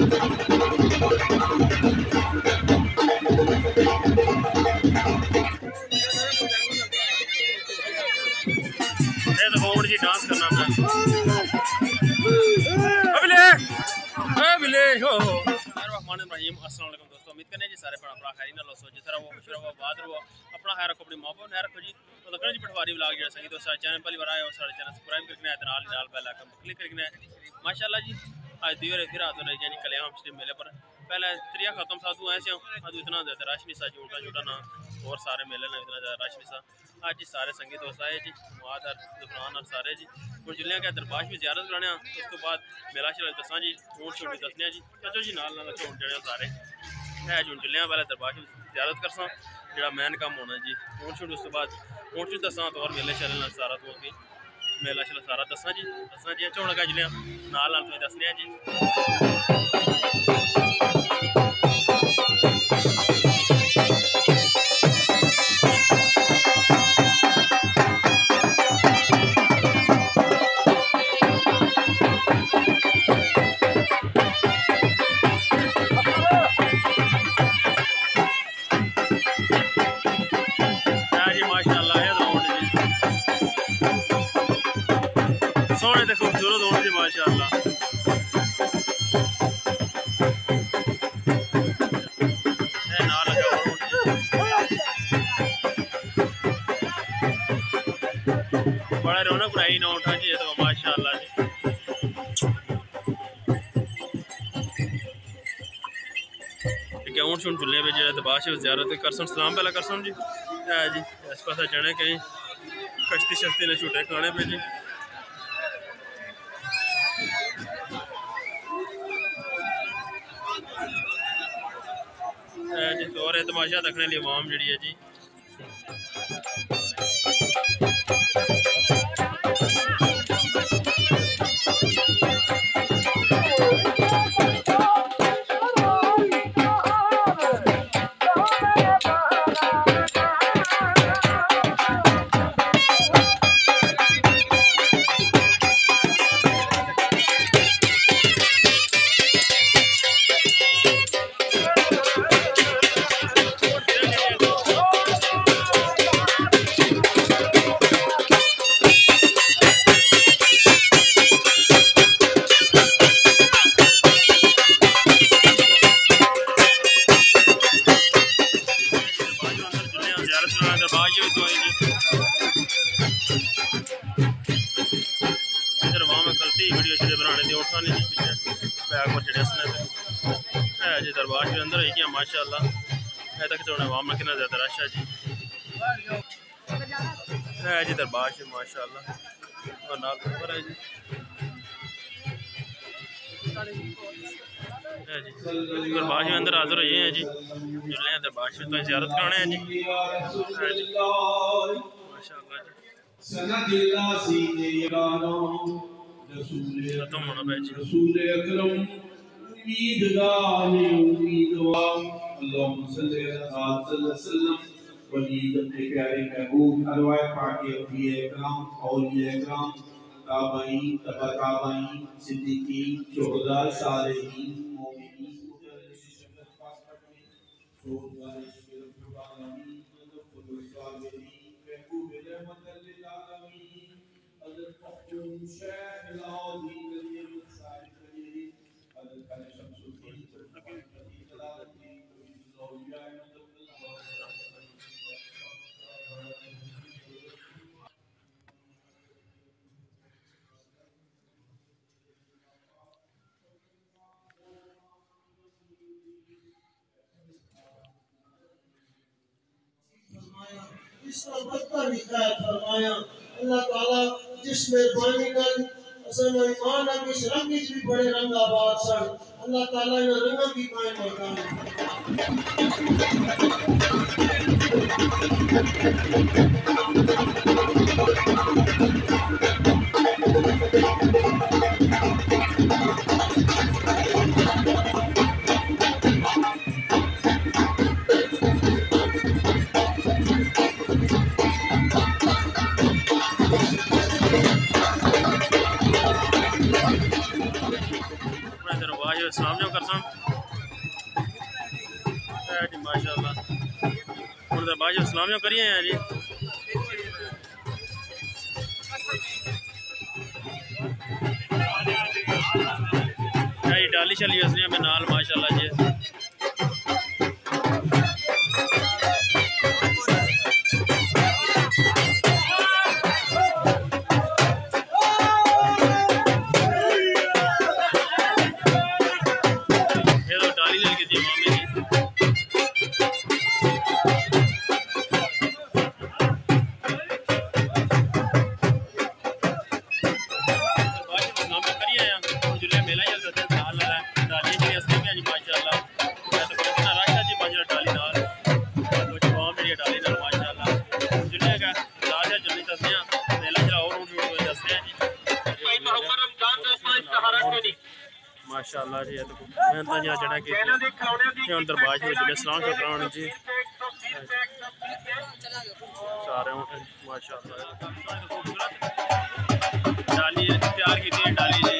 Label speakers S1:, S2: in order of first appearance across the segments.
S1: जी dance करना था अबिले हो रहमान अस्सलाम वालेकुम दोस्तों, उम्मीद करने जी सारे भरा खैरी नाल हो जिस तरह वो खुश रहो आबाद रहो अपना खैर रखो अपनी मोहब्बत खैर रखो जी। तो लगना जी पटवारी व्लॉग जो संगी दोस्तों चैनल पहली बार आए हो सारे चैनल सब्सक्राइब करना है नाल बेल आइकन क्लिक करना है माशाल्लाह जी। आज दियो फिर आ तो नहीं जी कल्याण मुस्लिम मेले पर पहले त्रिया खत्म साधु ऐसे आज इतना ज़्यादा रश नहीं सा झूठा झूठा ना और सारे मेले ना इतना ज़्यादा रश नहीं सा। आज जी सारे संगी दोस्त आए जी मुआद और जुफरान और सारे जी हूँ जुलिया के दरबाश भी ज़्यारत कराने उस तो बाद मेला शला दसा जी ऊँट शूट भी दसने जी चलो जी नाल नाल हूँ जड़े सारे है जी हूँ जुलिया पहले दरबाश भी ज़्यारत करसा जो मैन काम होना जी ऊँट शूट उस तो बाद ऊँट शूट दसा तो और मेले शले ना सारा तो अगे मेला शला सारा दसा जी अच्छा हूँ लगा जुलिया नाल नाल तुम दसने जी। सोने तो खूबसूरत होने जी माशाल्लाह। बड़ा रौनक बनाई ना उठा जी तो माशाल्लाह जी। ऊँट शूट चुले पे जो दबाश ज़्यारत करसन सलाम पहला करसन जी जी इस पास जाने कहीं कश्ती शस्ती ने झूठे खाने पे जी। जी तो और तमाशा देखने लिए आवाम जी है जी। जी दरबार के अंदर है माशाल्लाह तक तो आवाम में कितना ज़्यादा रश है जी है जी दरबार से माशाल्लाह और नाल ऊपर है जी है जी दरबार के अंदर हाजिर हुए हैं जी जुले दरबार से तो ज़ियारत कराने हैं जी माशाल्लाह जी खत्म होना पे जी
S2: वलीद अपने प्यारे महबूब अरवाह पाक के अंबिया इकराम औलिया इकराम ताबईन तबा ताबईन सिद्दीकीन शुहदा सालिहीन मोमिनीन इसका बदतर निकाय फरमाया अल्लाह ताला जिस मेहरबानी कर असन ईमान अब इस रंग भी बड़े रंग आबाद सन अल्लाह ताला इन रंग की कायम मकान
S1: सलाम करसन जी माशाल्लाह हुण दा बाद सलामियां करिए हैं जी डाली चली असलियां में नाल माशाल्लाह जी माशाल्लाह जी तो मेहनत जी जड़ा की अंदर बाज हो जिले सलाम कराने जी सारे माशाल्लाह डाली तैयार की डाली जी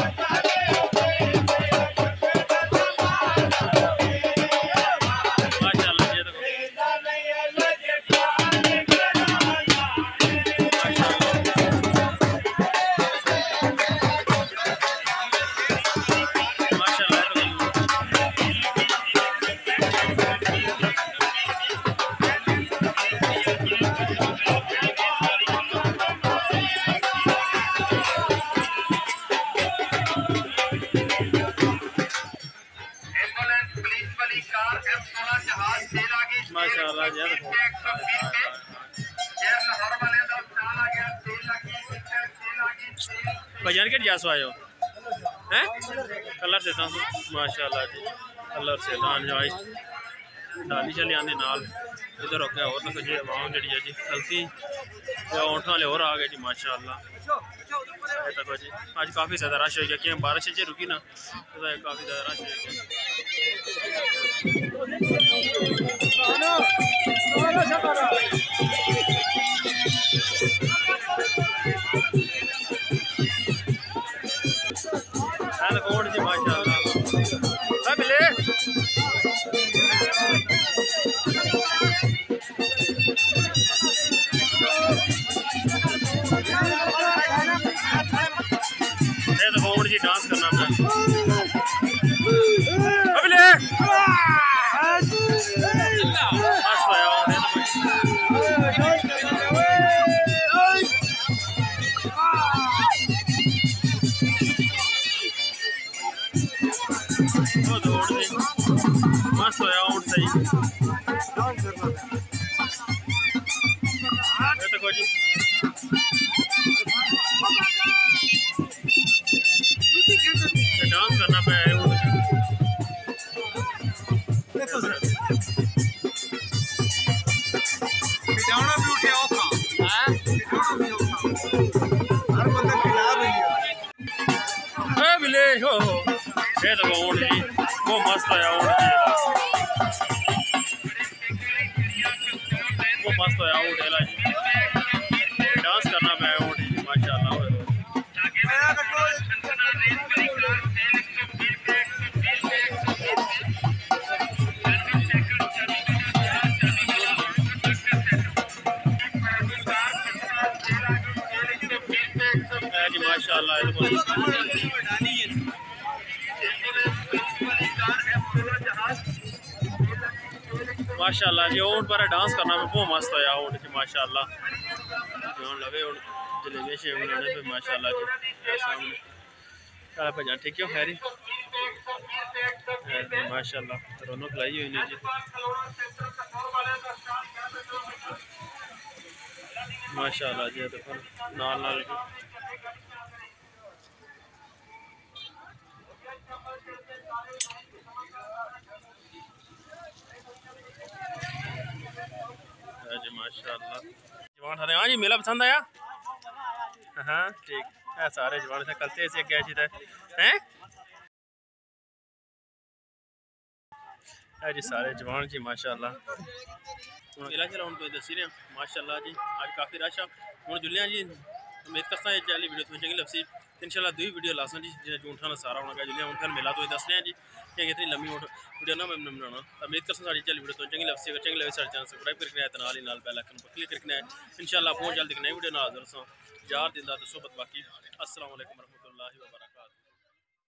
S1: भजन के जासो आयो हैं कलर से था माशाल्लाह जी कलर से दान जो आई डाली चली आंदी नाल इधर हो गया और तो जी आवाम जड़ी है जी हल्की या ओंठ वाले और आ गए जी माशाल्लाह ये तक जी आज काफी ज्यादा रश हो गया कि बारिश से रुकी ना तो काफी ज्यादा रश हो गया कौन जी माशाल्लाह मिले तो कौन जी डांस करना मिले मस्त होया आउट सही देखो जी डांस करना पे
S3: बिटाना भी उठे औखा हां बिटाना भी औखा हर बंदा खिला रही है
S1: मिले हो ये तो आउट जी वो मस्त होया आउट जी वो मस्त होया आउट है जी डांस करना पे आउट जी माशाल्लाह माशाल्लाह माशाल्लाह जी ऊँट पर डांस करना में बहुत मस्त होया ऊँट जी माशाल्लाह जोन लगे ऊँट जलेबी से उन्होंने पे माशाल्लाह जी सामने काला भजन ठीक है खैरी माशाल्लाह रौनक लाई हुई ने जी माशाल्लाह जी देखो नाल नाल जी माशाल्लाह जवान हरे हाँ जी मेला पसंद आया हाँ ठीक है सारे जवान से कलते ऐसे क्या चीज़ हैं जी सारे जवान जी माशाल्लाह मेला चला हूँ दसी रहे माशाल्लाह जी आज काफ़ी रश है हूँ जुलिया जी उम्मीद करता है चली वीडियो तुम चंगी लफसी इंशाल्लाह दूई वीडियो लासन जी जो उठा सारा होना जुलिया उठा मेला तो दस रहे हैं जी या इतनी लंबी वीडियो ना मैं बनाना तो उम्मीद कर सारी चल वीडियो तो चंगी लग अगर चंगी लगे सारे चैनल सब्सक्राइब करके तो नाल ही नाल बेल आइकन पर क्लिक करके इंशाल्लाह बहुत जल्द एक नई वीडियो नाल हाजिर हों यार दिन दा तो सोबत बाकी अस्सलाम वालेकुम रहमतुल्लाहि व बरकातहू।